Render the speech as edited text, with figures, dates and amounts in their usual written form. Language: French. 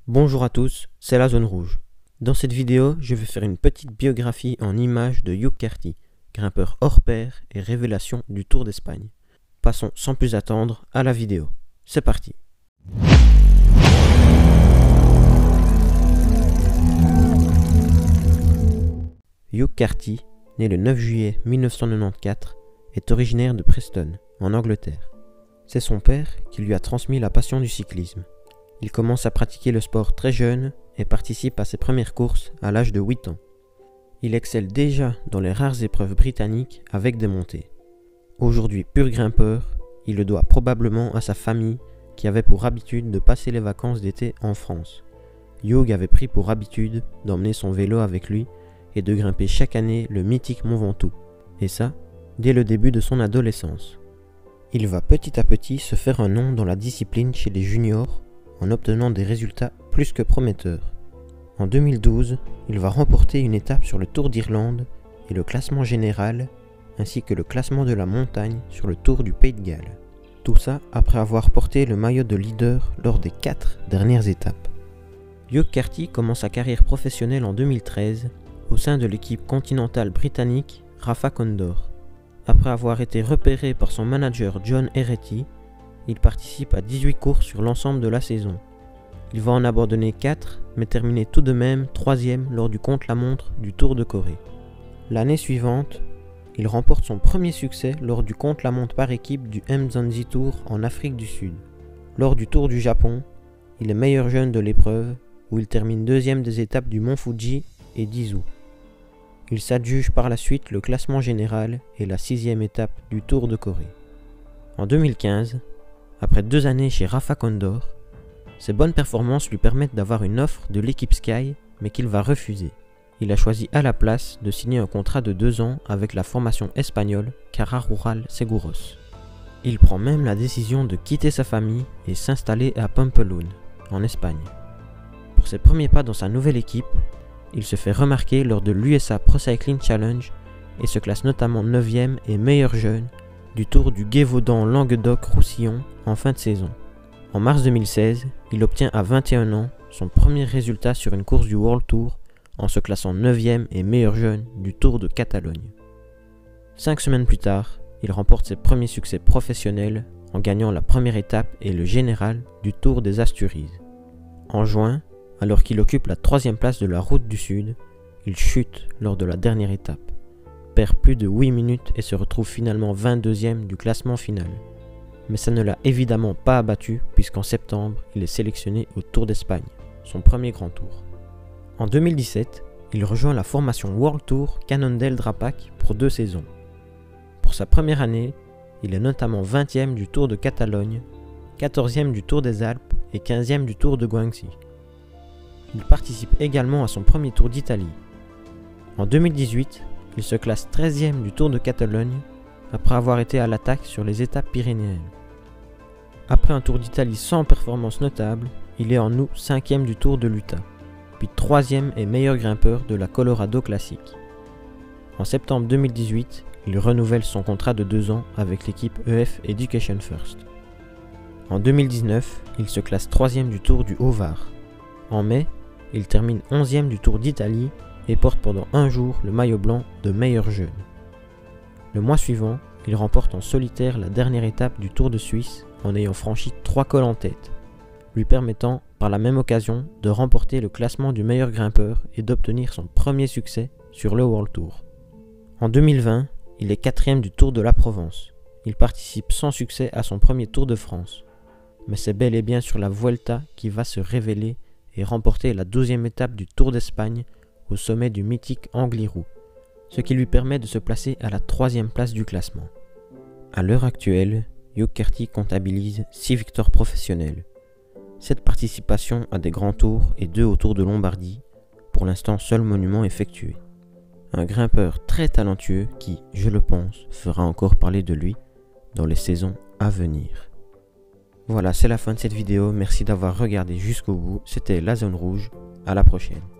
Bonjour à tous, c'est la Zone Rouge. Dans cette vidéo, je vais faire une petite biographie en images de Hugh Carty, grimpeur hors pair et révélation du Tour d'Espagne. Passons sans plus attendre à la vidéo. C'est parti. Hugh Carty, né le 9 juillet 1994, est originaire de Preston, en Angleterre. C'est son père qui lui a transmis la passion du cyclisme. Il commence à pratiquer le sport très jeune et participe à ses premières courses à l'âge de 8 ans. Il excelle déjà dans les rares épreuves britanniques avec des montées. Aujourd'hui pur grimpeur, il le doit probablement à sa famille qui avait pour habitude de passer les vacances d'été en France. Hugh avait pris pour habitude d'emmener son vélo avec lui et de grimper chaque année le mythique Mont Ventoux. Et ça, dès le début de son adolescence. Il va petit à petit se faire un nom dans la discipline chez les juniors en obtenant des résultats plus que prometteurs. En 2012, il va remporter une étape sur le Tour d'Irlande et le classement général, ainsi que le classement de la montagne sur le Tour du Pays de Galles. Tout ça après avoir porté le maillot de leader lors des 4 dernières étapes. Hugh Carty commence sa carrière professionnelle en 2013 au sein de l'équipe continentale britannique Rapha Condor. Après avoir été repéré par son manager John Herety, il participe à 18 courses sur l'ensemble de la saison. Il va en abandonner 4, mais terminer tout de même 3e lors du contre-la-montre du Tour de Corée. L'année suivante, il remporte son premier succès lors du contre-la-montre par équipe du Mzansi Tour en Afrique du Sud. Lors du Tour du Japon, il est meilleur jeune de l'épreuve, où il termine 2e des étapes du Mont Fuji et d'Izu. Il s'adjuge par la suite le classement général et la 6e étape du Tour de Corée. En 2015, après 2 années chez Rapha Condor, ses bonnes performances lui permettent d'avoir une offre de l'équipe Sky, mais qu'il va refuser. Il a choisi à la place de signer un contrat de 2 ans avec la formation espagnole Cara Rural Seguros. Il prend même la décision de quitter sa famille et s'installer à Pamplona, en Espagne. Pour ses premiers pas dans sa nouvelle équipe, il se fait remarquer lors de l'USA Pro Cycling Challenge et se classe notamment 9e et meilleur jeune du Tour du Gévaudan Languedoc-Roussillon en fin de saison. En mars 2016, il obtient à 21 ans son premier résultat sur une course du World Tour en se classant 9e et meilleur jeune du Tour de Catalogne. 5 semaines plus tard, il remporte ses premiers succès professionnels en gagnant la première étape et le général du Tour des Asturies. En juin, alors qu'il occupe la 3e place de la Route du Sud, il chute lors de la dernière étape, perd plus de 8 minutes et se retrouve finalement 22e du classement final. Mais ça ne l'a évidemment pas abattu puisqu'en septembre, il est sélectionné au Tour d'Espagne, son premier grand tour. En 2017, il rejoint la formation World Tour Cannondale-Drapac pour 2 saisons. Pour sa première année, il est notamment 20e du Tour de Catalogne, 14e du Tour des Alpes et 15e du Tour de Guangxi. Il participe également à son premier Tour d'Italie. En 2018, il se classe 13e du Tour de Catalogne après avoir été à l'attaque sur les étapes pyrénéennes. Après un Tour d'Italie sans performance notable, il est en août 5e du Tour de l'Utah, puis 3e et meilleur grimpeur de la Colorado Classic. En septembre 2018, il renouvelle son contrat de 2 ans avec l'équipe EF Education First. En 2019, il se classe 3e du Tour du Haut-Var. En mai, il termine 11e du Tour d'Italie et porte pendant un jour le maillot blanc de meilleur jeune. Le mois suivant, il remporte en solitaire la dernière étape du Tour de Suisse en ayant franchi 3 cols en tête, lui permettant par la même occasion de remporter le classement du meilleur grimpeur et d'obtenir son premier succès sur le World Tour. En 2020, il est 4e du Tour de la Provence. Il participe sans succès à son premier Tour de France, mais c'est bel et bien sur la Vuelta qu'il va se révéler et remporter la 12e étape du Tour d'Espagne au sommet du mythique Angliru, ce qui lui permet de se placer à la 3e place du classement. À l'heure actuelle, Hugh Carty comptabilise 6 victoires professionnelles, 7 participations à des grands tours et 2 au Tour de Lombardie, pour l'instant seul monument effectué. Un grimpeur très talentueux qui, je le pense, fera encore parler de lui dans les saisons à venir. Voilà, c'est la fin de cette vidéo, merci d'avoir regardé jusqu'au bout, c'était la Zone Rouge, à la prochaine.